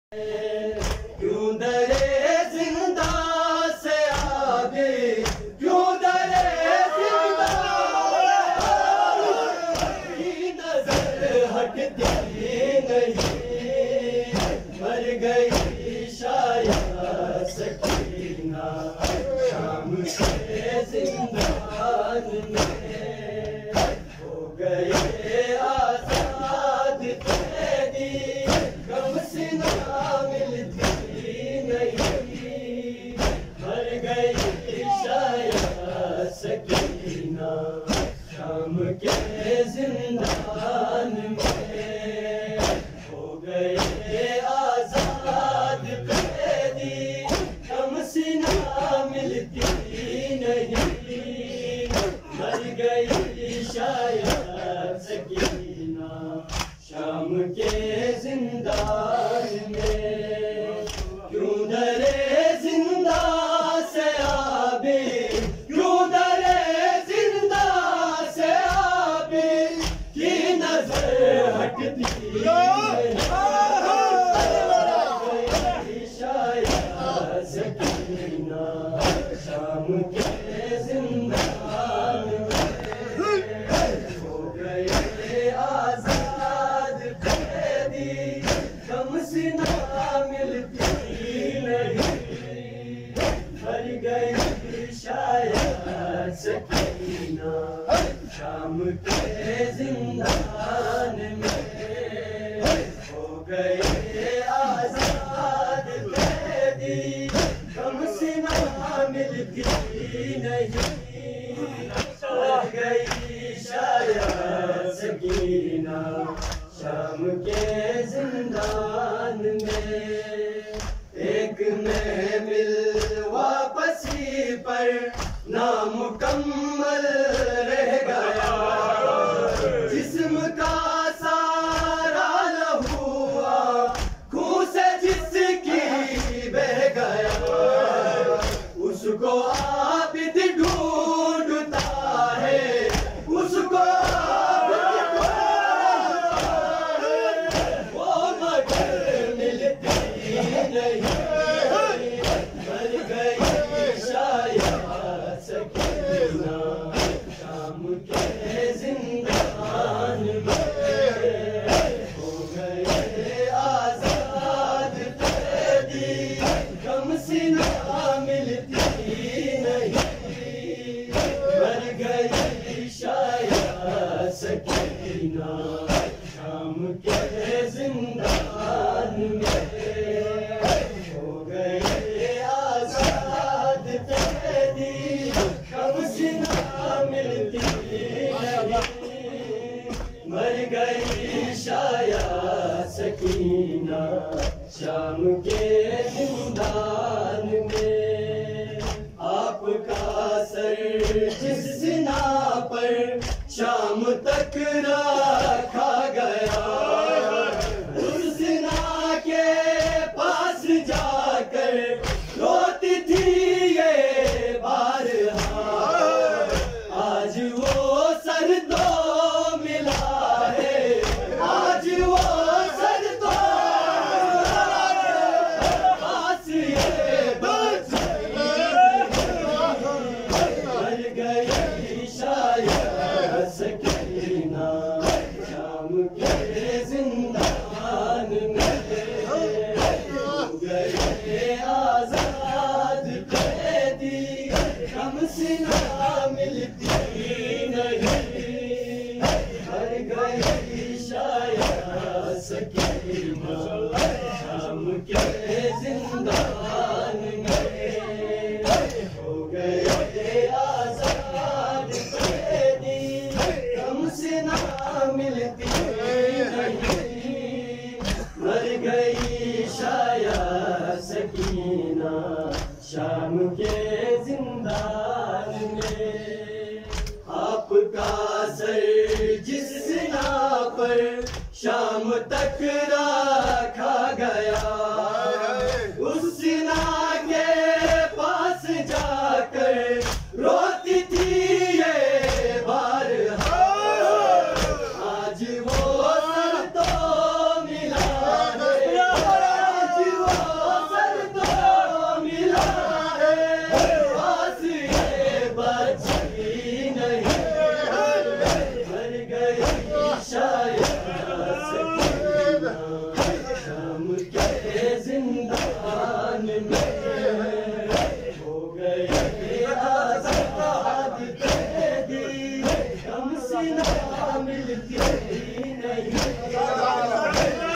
क्यों डरे जिंदा से आगे, क्यों डरे जिंदा की नजर हटती नहीं, मर गई शायद सकीना शाम के जिंदान में, हो गए आजाद कैदी गम से ना मिलती नहीं, मर गई शायद सकीना शाम के जिंदान में, हो गए आजाद कैदी गम से ना मिलती नहीं, मर गई शायद सकीना शाम के जिंदान में। क्यों डरे जिंदा से आबे, क्यों डरे जिंदा से आबे की नजर हटती शायद सकीना शाम के जिंदान में, हो गए आजाद कैदी गम से ना मिलती नहीं, मर गई शायद सकीना शाम के जिंदान में, हो गए आजाद कैदी गम से ना मिलती नहीं, मर गई शायद सकीना शाम के जिंदान में। एक महमिल वापसी पर नामुकम्मल रह गया, जिस्म का सारा लहू आँखों से जिसकी बह गया, उसको आबिद ढूंढता है, उसको नहीं, मर गई शायद सकीना शाम के जिंदान में, हो गए आजाद कैदी गम से ना मिलती नहीं, मर गई शायद सकीना शाम के जिंदान में, हो गए आजाद कैदी गम से ना मिलती नहीं, मर गई शायद सकीना शाम के जिंदान में। आपका सर जिस जिना पर शाम तक रखा गया, उस जिना के पास जाकर रोती थी ये बारहा, आज वो सर तो मिला है, आज वो सर तो पास ये बच मर गई शायद सकीना शाम के जिंदान में, हो गए आजाद कैदी गम से ना मिलती नहीं, मर गई शायद सकीना शाम के जिंदान में, हो गए आजाद कैदी गम से ना मिलती नहीं, मर गई शायद सकीना शाम के जिंदान में। आपका सर जिस जिना पर शाम तक रखा गया,